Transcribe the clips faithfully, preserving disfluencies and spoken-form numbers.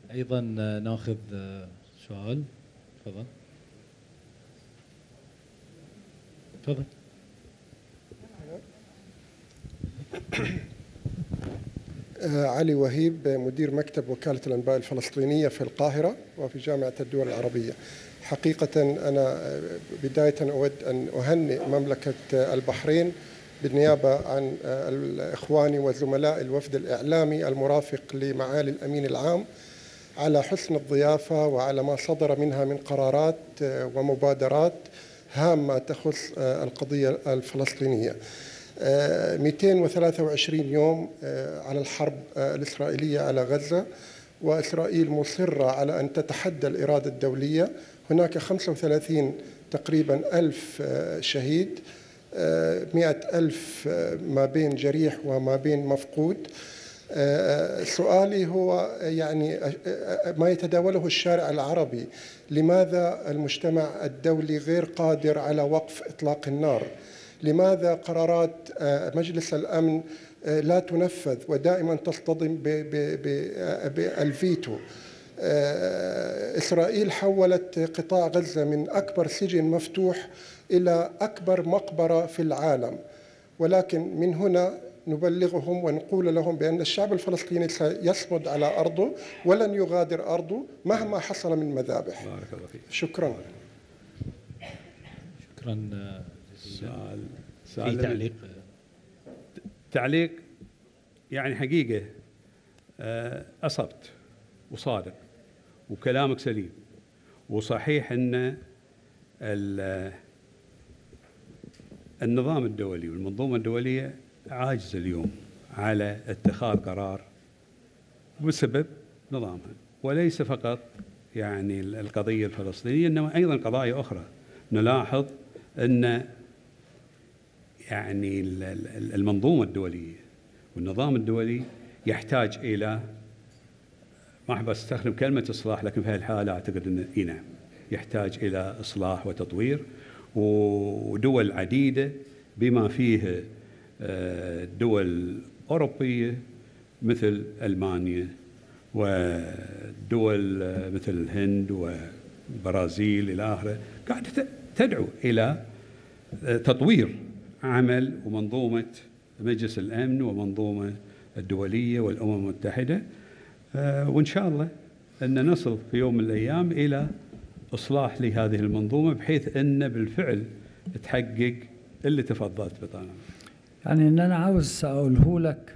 أيضا ناخذ سؤال. تفضل تفضل. علي وهيب، مدير مكتب وكالة الأنباء الفلسطينية في القاهرة وفي جامعة الدول العربية. حقيقة أنا بداية أود أن أهنئ مملكة البحرين بالنيابة عن إخواني وزملاء الوفد الإعلامي المرافق لمعالي الأمين العام على حسن الضيافة وعلى ما صدر منها من قرارات ومبادرات هامة تخص القضية الفلسطينية. مئتين وثلاثة وعشرين يوم على الحرب الإسرائيلية على غزة، وإسرائيل مصرة على أن تتحدى الإرادة الدولية. هناك خمسة وثلاثين تقريبا ألف شهيد، مئة ألف ما بين جريح وما بين مفقود. سؤالي هو يعني ما يتداوله الشارع العربي، لماذا المجتمع الدولي غير قادر على وقف إطلاق النار؟ لماذا قرارات مجلس الأمن لا تنفذ ودائما تصطدم بالفيتو؟ إسرائيل حولت قطاع غزة من أكبر سجن مفتوح إلى أكبر مقبرة في العالم، ولكن من هنا نبلغهم ونقول لهم بأن الشعب الفلسطيني سيصمد على أرضه ولن يغادر أرضه مهما حصل من مذابح. بارك الله فيك. شكرا. شكرا. سؤال في تعليق؟ تعليق يعني حقيقة أصبت وصادق وكلامك سليم، وصحيح أن النظام الدولي والمنظومة الدولية عاجز اليوم على اتخاذ قرار بسبب نظامها، وليس فقط يعني القضية الفلسطينية إنما أيضا قضايا أخرى. نلاحظ أن يعني المنظومة الدولية والنظام الدولي يحتاج إلى، ما أحب أستخدم كلمة إصلاح، لكن في هالحالة أعتقد أنه إيه نعم يحتاج إلى إصلاح وتطوير. ودول عديدة بما فيه دول أوروبية مثل ألمانيا ودول مثل الهند والبرازيل إلى آخره قاعدة تدعو إلى تطوير عمل ومنظومة مجلس الأمن ومنظومة الدولية والأمم المتحدة، وإن شاء الله أن نصل في يوم من الأيام إلى إصلاح لهذه المنظومة بحيث أن بالفعل تحقق اللي تفضلت بطانا. يعني إن أنا عاوز أقوله لك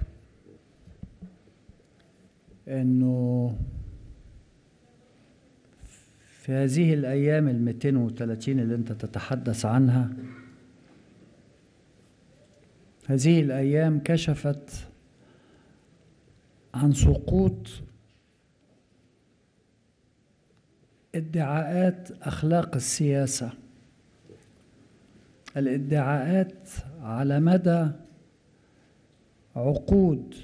إنه في هذه الأيام المئتين وثلاثين اللي أنت تتحدث عنها، هذه الأيام كشفت عن سقوط ادعاءات أخلاق السياسة، الادعاءات على مدى عقود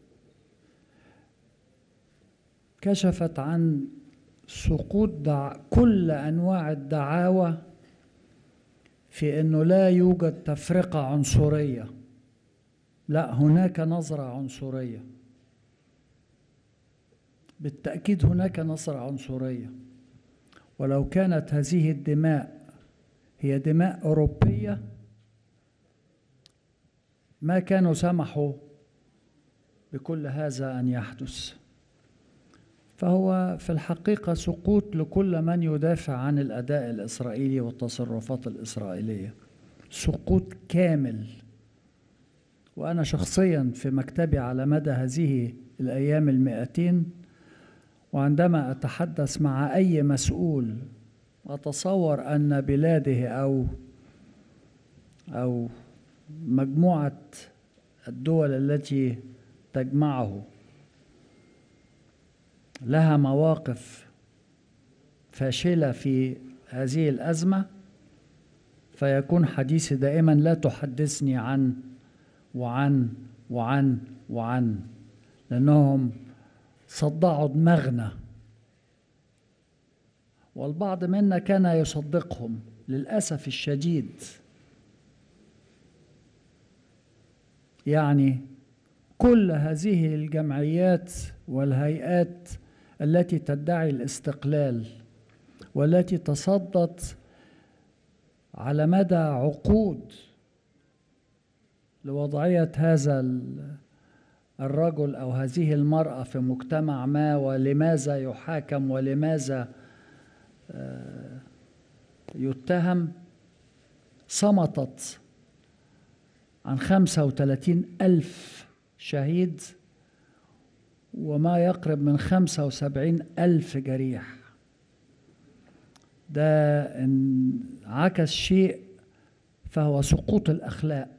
كشفت عن سقوط دع... كل أنواع الدعاوى في أنه لا يوجد تفرقة عنصرية، لا، هناك نظرة عنصرية، بالتأكيد هناك نظرة عنصرية. ولو كانت هذه الدماء هي دماء أوروبية ما كانوا سمحوا بكل هذا أن يحدث. فهو في الحقيقة سقوط لكل من يدافع عن الأداء الإسرائيلي والتصرفات الإسرائيلية، سقوط كامل. وأنا شخصيا في مكتبي على مدى هذه الأيام المئتين، وعندما أتحدث مع أي مسؤول أتصور أن بلاده أو أو مجموعة الدول التي تجمعه لها مواقف فاشلة في هذه الأزمة، فيكون حديثي دائما لا تحدثني عن وعن وعن وعن، لأنهم صدعوا دماغنا، والبعض منا كان يصدقهم للأسف الشديد. يعني كل هذه الجمعيات والهيئات التي تدعي الاستقلال والتي تصدت على مدى عقود لوضعية هذا الرجل أو هذه المرأة في مجتمع ما، ولماذا يحاكم ولماذا يتهم، صمتت عن خمسة وثلاثين ألف شهيد وما يقرب من خمسة وسبعين ألف جريح. ده إن عكس شيء فهو سقوط الأخلاق